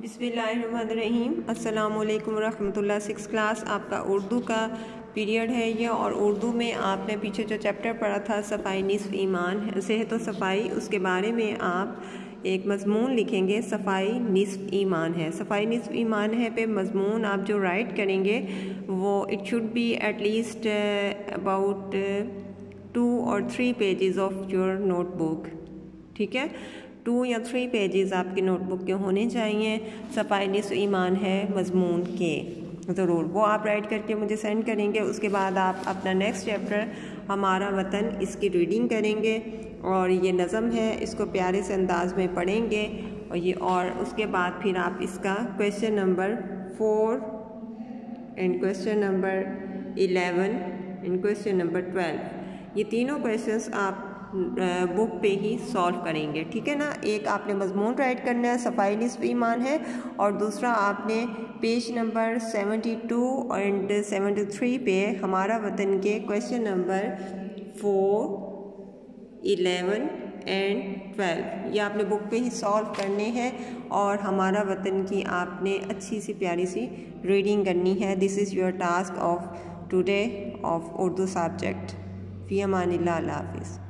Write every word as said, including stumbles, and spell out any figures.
بسم اللہ الرحمن الرحیم۔ السلام علیکم ورحمۃ اللہ۔ سکس کلاس آپ کا اردو کا پیریڈ ہے یہ، اور اردو میں آپ نے پیچھے جو چیپٹر پڑھا تھا صفائی نصف ایمان ہے، صحت و صفائی، اس کے بارے میں آپ ایک مضمون لکھیں گے، صفائی نصف ایمان ہے۔ صفائی نصف ایمان ہے پہ مضمون آپ جو رائٹ کریں گے وہ it should be at least about two اور three pages of your notebook, ٹھیک ہے؟ ٹو یا تھری پیجز آپ کی نوٹ بک کے ہونے چاہیے صفائی نصف ایمان ہے مضمون کے، ضرور وہ آپ رائٹ کر کے مجھے سینڈ کریں گے۔ اس کے بعد آپ اپنا نیکسٹ چیپٹر ہمارا وطن، اس کی ریڈنگ کریں گے، اور یہ نظم ہے، اس کو پیارے سے انداز میں پڑھیں گے، اور یہ اور اس کے بعد پھر آپ اس کا question number four and question number eleven and question number twelve, یہ تینوں کویشچنس آپ بک پہ ہی سالو کریں گے، ٹھیک ہے نا؟ ایک آپ نے مضمون رائٹ کرنا ہے، صفائی نصف ایمان ہے، اور دوسرا آپ نے page number seventy two and seventy three پہ ہمارا وطن کے question number four eleven and twelve یہ آپ نے بک پہ ہی سالو کرنے ہیں، اور ہمارا وطن کی آپ نے اچھی سی پیاری سی ریڈنگ کرنی ہے۔ This is your task of today of Urdu subject. فی امان اللہ، اللہ حافظ۔